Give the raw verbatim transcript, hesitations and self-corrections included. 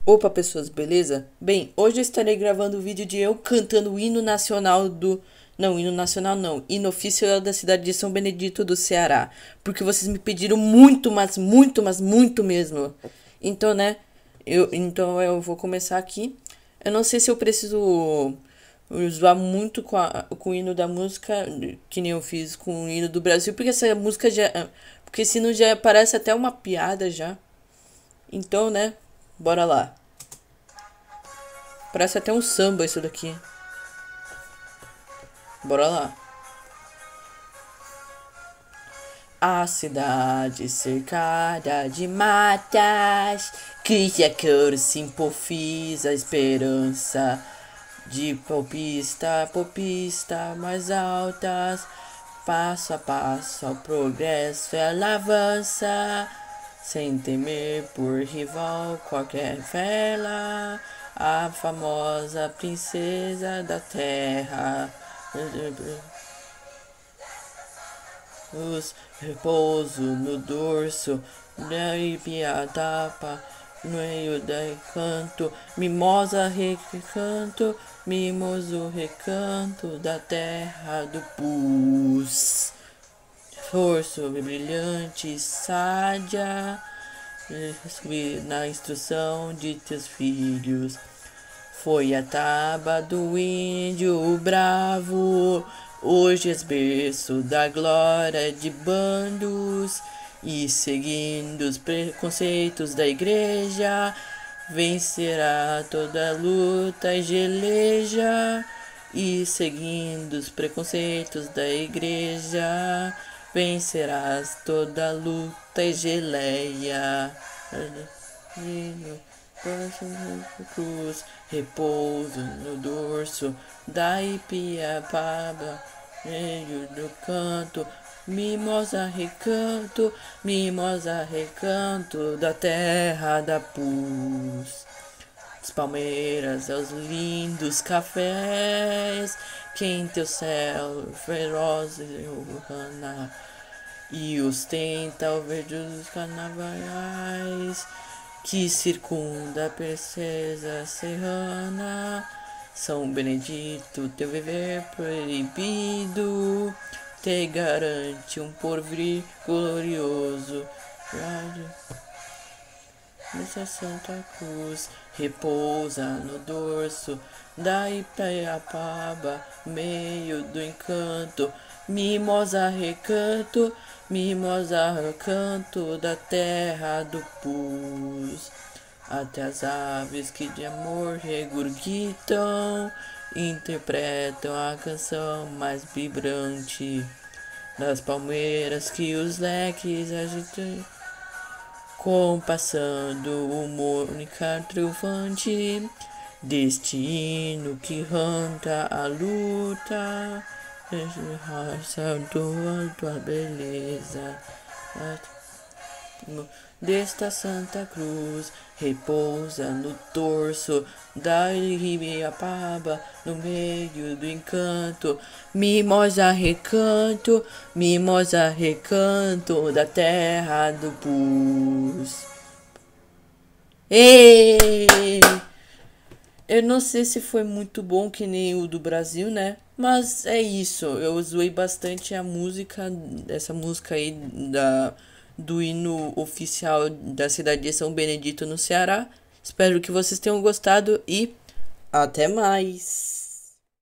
Opa, pessoas, beleza? Bem, hoje eu estarei gravando o vídeo de eu cantando o hino nacional do... Não, hino nacional não. Hino oficial da cidade de São Benedito do Ceará. Porque vocês me pediram muito, mas muito, mas muito mesmo. Então, né? Eu, então eu vou começar aqui. Eu não sei se eu preciso usar muito com, a, com o hino da música, que nem eu fiz com o hino do Brasil. Porque essa música já... Porque esse hino já parece até uma piada já. Então, né? Bora lá. Parece até um samba isso daqui. Bora lá. A cidade cercada de matas, cria cor, simpofis a esperança de popista, popista mais altas. Passo a passo ao progresso ela avança, sem temer por rival qualquer vela. A famosa princesa da terra. Os repouso no dorso, daí pia tapa, no meio da encanto, mimosa recanto, mimoso recanto da terra do pus. Forço brilhante, sádia, na instrução de teus filhos. Foi a taba do índio bravo, hoje és berço da glória de bandos, e seguindo os preconceitos da igreja, vencerá toda luta e geleja. E seguindo os preconceitos da igreja, vencerás toda luta e geleia. Cruz, repouso no dorso da Ipiapaba, meio do canto, mimosa recanto, mimosa recanto da terra da pus. As palmeiras aos lindos cafés, quente o céu feroz e urbana, e ostenta o verde dos carnavais que circunda a princesa serrana. São Benedito, teu viver proibido te garante um porvir glorioso. Nessa Santa Cruz repousa no dorso da Itaiapaba, meio do encanto, mimosa recanto, mimosa recanto da terra do pus. Até as aves que de amor regurgitam interpretam a canção mais vibrante das palmeiras que os leques agitam, compassando o mônica triunfante deste hino que ranta a luta, raça tua beleza. Desta Santa Cruz repousa no torso da Ibiapaba, no meio do encanto, mimosa recanto, mimosa recanto da terra do pus. Ei! Eu não sei se foi muito bom que nem o do Brasil, né? Mas é isso, eu zoei bastante a música, essa música aí da, do hino oficial da cidade de São Benedito no Ceará. Espero que vocês tenham gostado e até mais!